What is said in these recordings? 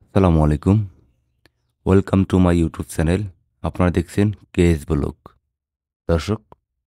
আসসালামু আলাইকুম। Welcome to my YouTube channel. আপনারা দেখছেন কেএস ব্লগ। দর্শক,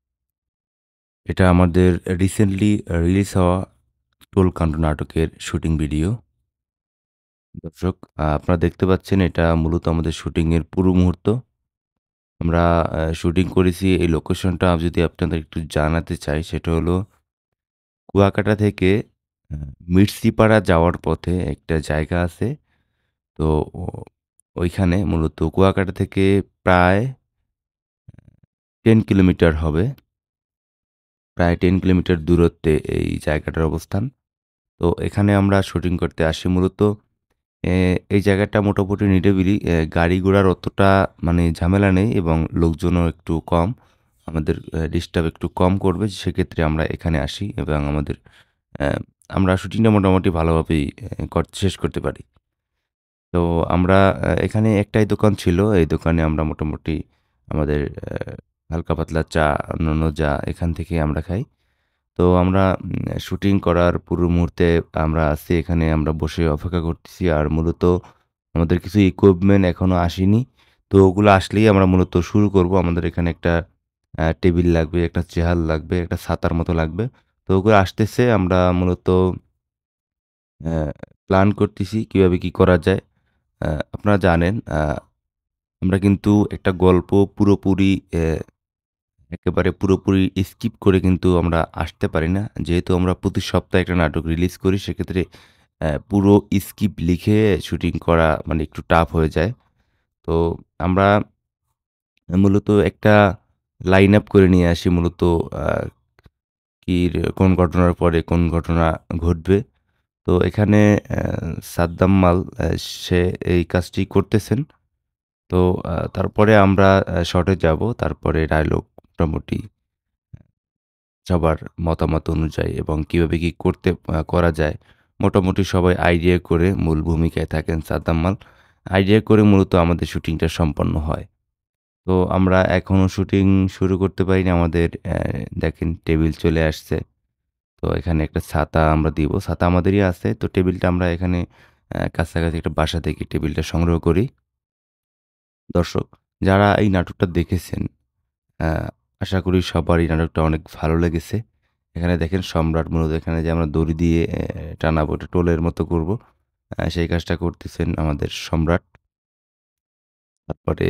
এটা আমাদের রিসেন্টলি রিলিজ হওয়া টোলকান্ড নাটকের শুটিং ভিডিও। দর্শক, আপনারা দেখতে পাচ্ছেন এটা মূলত আমাদের শুটিংয়ের পুরো মুহূর্ত। আমরা শুটিং করেছি এই লোকেশনটা যদি আপনাদের একটু জানাতে চাই সেটা হলো কুয়াকাটা থেকে আ মিরসিপাড়া যাওয়ার পথে একটা জায়গা আছে। তো ও ওইখানে মূলত কুয়াকাটা থেকে প্রায় 10 কিলোমিটার হবে। প্রায় 10 কিলোমিটার দূরত্বে এই জায়গাটার অবস্থান। তো এখানে আমরা শুটিং করতে আসি মূলত এ এই জায়গাটা মোটামুটি নিরিবিলি। গাড়ি ঘোড়ার অতটা মানে ঝামেলা নেই এবং লোকজনও একটু কম। আমাদের ডিস্টার্ব একটু কম করবে। সেক্ষেত্রে আমরা এখানে আসি এবং অ্যা আমরা শুটিংটা মোটামুটি ভালোভাবেই শেষ করতে পারি। তো আমরা এখানে একটাই দোকান ছিল। এই দোকানে আমরা মোটামুটি আমাদের হালকা পাতলা চা, অন্যান্য যা এখান থেকেই আমরা খাই। তো আমরা শুটিং করার পুরো মুহূর্তে আমরা আছি এখানে আমরা বসে অপেক্ষা করতেছি। আর মূলত আমাদের কিছু ইকুইপমেন্ট এখনো আসেনি। তো ওগুলো আসলেই আমরা মূলত শুরু করব। আমাদের এখানে একটা টেবিল লাগবে, একটা চেয়ার লাগবে, একটা ছাতার মতো লাগবে। তো ওগুলো আসতেছে আমরা মূলত অ্যা প্ল্যান করতেছি কিভাবে কি করা যায়। আপনারা জানেন আমরা কিন্তু একটা গল্প পুরোপুরি একেবারে পুরোপুরি স্কিপ করে কিন্তু আমরা আসতে পারি না। যেহেতু আমরা প্রতি সপ্তাহে একটা নাটক রিলিজ করি সেক্ষেত্রে পুরো স্ক্রিপ্ট লিখে শুটিং করা মানে একটু টাফ হয়ে যায়। তো আমরা মূলত একটা লাইন আপ করে নিয়ে আসি মূলত আ কোন ঘটনার পরে কোন ঘটনা ঘটবে। তো এখানে সাদ্দাম মাল সে এই কাজটি করতেছেন। তো তারপরে আমরা শটে যাবো। তারপরে ডায়ালগ মোটামুটি সবার মতামত অনুযায়ী এবং কিভাবে কি করা যায়। মোটামুটি সবাই আইডিয়া করে মূল ভূমিকায় থাকেন সাদ্দাম মাল। আইডিয়া করে মূলত আমাদের শুটিংটা সম্পন্ন হয়। তো আমরা এখনো শুটিং শুরু করতে পারিনি। আমাদের দেখেন টেবিল চলে আসছে। তো এখানে একটা ছাতা আমরা দিব। ছাতা আমাদেরই আছে। তো টেবিলটা আমরা এখানে কাছাকাছি একটা বাসা থেকে টেবিলটা সংগ্রহ করি। দর্শক, যারা এই নাটকটা দেখেছেন আ আশা করি সবারই নাটকটা অনেক ভালো লেগেছে। এখানে দেখেন সম্রাট মূলত এখানে যে আমরা দড়ি দিয়ে টানাবো, এটা টোলের মতো করব। সেই কাজটা করতেছেন আমাদের সম্রাট। তারপরে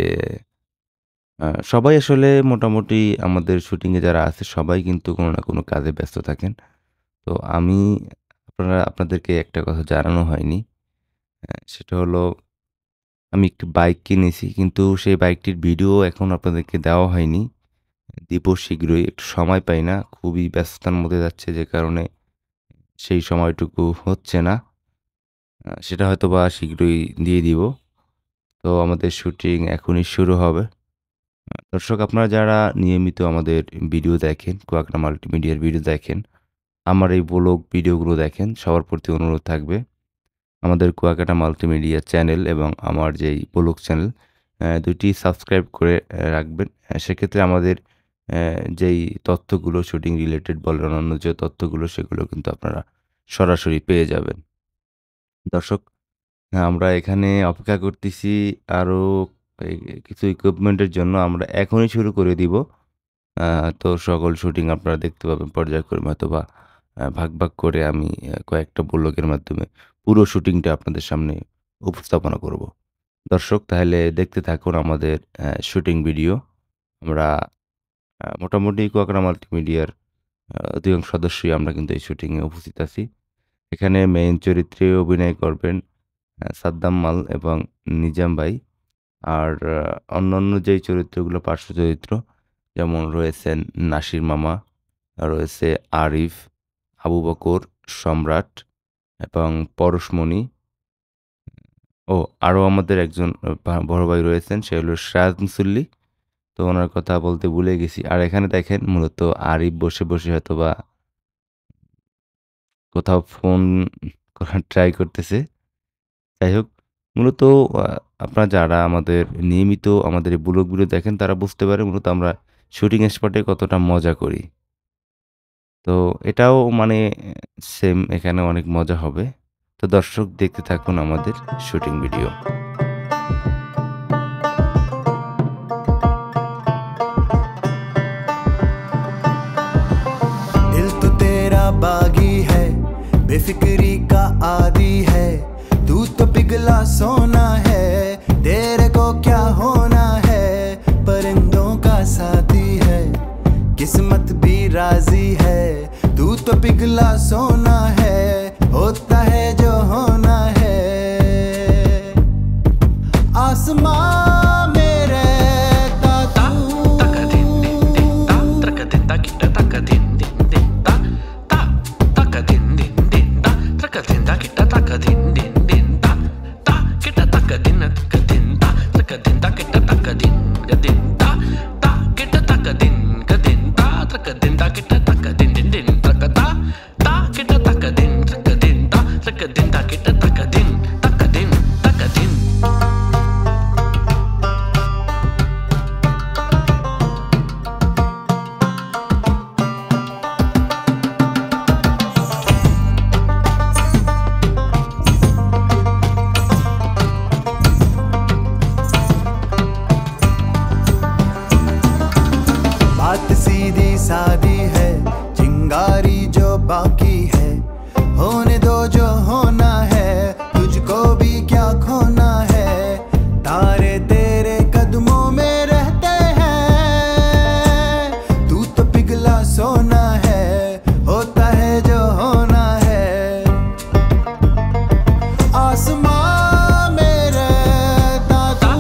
সবাই আসলে মোটামুটি আমাদের শুটিংয়ে যারা আছে সবাই কিন্তু কোনো না কোনো কাজে ব্যস্ত থাকেন। তো আমি আপনাদেরকে একটা কথা জানানো হয়নি। সেটা হলো আমি একটি বাইক কিনেছি কিন্তু সেই বাইকটির ভিডিও এখনো আপনাদেরকে দেওয়া হয়নি। দিব শীঘ্রই। একটু সময় পাই না। খুবই ব্যস্ততার মধ্যে যাচ্ছে যে কারণে সেই সময়টুকু হচ্ছে না। সেটা হয়তোবা শীঘ্রই দিয়ে দিব। তো আমাদের শুটিং এখনই শুরু হবে। দর্শক, আপনারা যারা নিয়মিত আমাদের ভিডিও দেখেন, কুয়াকাটা মাল্টিমিডিয়ার ভিডিও দেখেন, আমার এই ব্লগ ভিডিওগুলো দেখেন, সবার প্রতি অনুরোধ থাকবে আমাদের কুয়াকাটা মাল্টিমিডিয়া চ্যানেল এবং আমার যেই ব্লগ চ্যানেল ২ টি সাবস্ক্রাইব করে রাখবেন। সেক্ষেত্রে আমাদের যেই তথ্যগুলো শুটিং রিলেটেড বলেন অন্যান্য যে তথ্যগুলো সেগুলো কিন্তু আপনারা সরাসরি পেয়ে যাবেন। দর্শক, আমরা এখানে অপেক্ষা করতেছি আরো এই কিছু ইকুইপমেন্টের জন্য আমরা এখনই শুরু করে দিব। আ তো সকল শুটিং আপনারা দেখতে পাবেন পর্যায়ক্রমে হয়তোবা ভাগ করে আমি কয়েকটা ব্লগের মাধ্যমে পুরো শুটিংটা আপনাদের সামনে উপস্থাপনা করব। দর্শক, তাহলে দেখতে থাকুন আমাদের শুটিং ভিডিও। আমরা মোটামুটি কুয়াকাটা মাল্টিমিডিয়ার অধিকাংশ সদস্যই আমরা কিন্তু এই শুটিংয়ে উপস্থিত আছি। এখানে মেইন চরিত্রে অভিনয় করবেন সাদ্দাম মাল এবং নিজাম ভাই। আর অন্যান্য যেই চরিত্রগুলো পার্শ্ব চরিত্র যেমন রয়েছেন নাসির মামা, রয়েছে আরিফ, আবু বকর, সম্রাট এবং পরশমণি ও আরও আমাদের একজন বড় ভাই রয়েছেন সে হলো সিরাজ মুসল্লি। তো উনার কথা বলতে ভুলে গেছি। আর এখানে দেখেন মূলত আরিফ বসে হয়তোবা কোথাও ফোন করার ট্রাই করতেছে। যাই হোক, মূলত আ আপনারা যারা আমাদের নিয়মিত আমাদের এই ব্লগগুলো দেখেন তারা বুঝতে পারে মূলত আমরা শুটিং স্পটে কতটা মজা করি। তো এটাও মানে সেম এখানে অনেক মজা হবে। তো দর্শক দেখতে থাকুন আমাদের শুটিং ভিডিও। दिल तो तेरा बागी है, बेफिक्री का आदी है, तू तो पिघला सोना है, तेरे को क्या होना है, परिंदों का साथी है, किस्मत भी राजी है, तू तो पिघला सोना है, होता है जो होना है। आसमां में रहता तू, बात सीधी सादी है, चिंगारी जो बाकी है, होने दो जो होना है, तुझको भी क्या खोना है, तारे तेरे कदमों में रहते हैं, तू तो पिघला सोना है, होता है जो होना है। आसमां में रहता तू,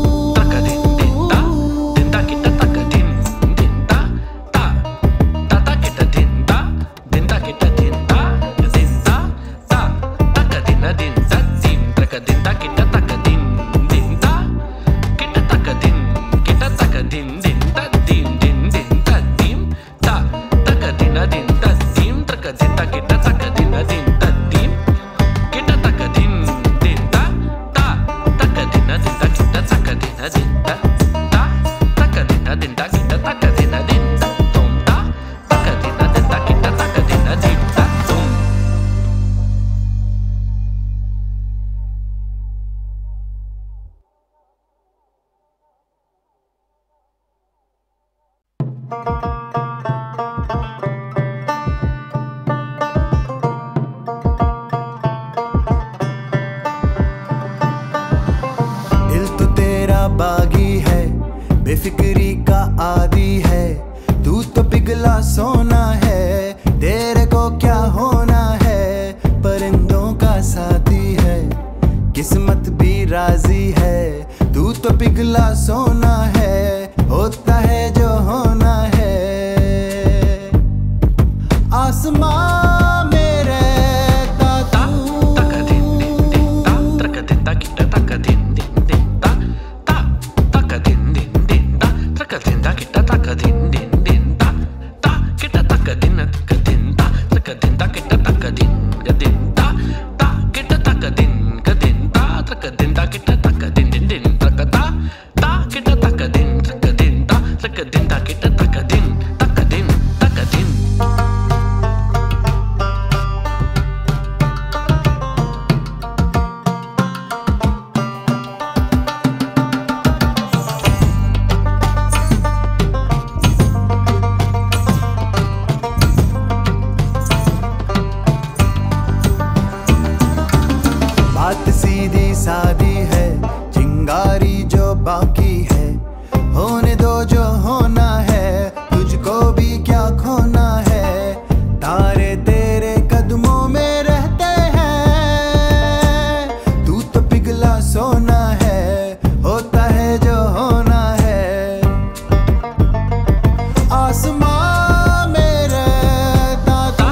दिल तो तेरा बागी है, बेफिक्री का आदी है, तू तो पिघला सोना है, तेरे को क्या होना है, परिंदों का साथी है, किस्मत भी राजी है, तू तो पिघला सोना है, होता है जो होना है। आसमां में रहता तू, बात सीधी सादी है, चिंगारी जो बाकी है, होने दो जो होना है, तुझको भी क्या खोना है, तारे तेरे कदमों में रहते हैं, तू तो पिघला सोना है, होता है जो होना है। आसमां में रहता तू,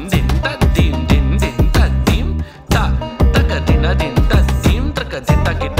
din ta din ta din ta din ta din ta din ta din ta din ta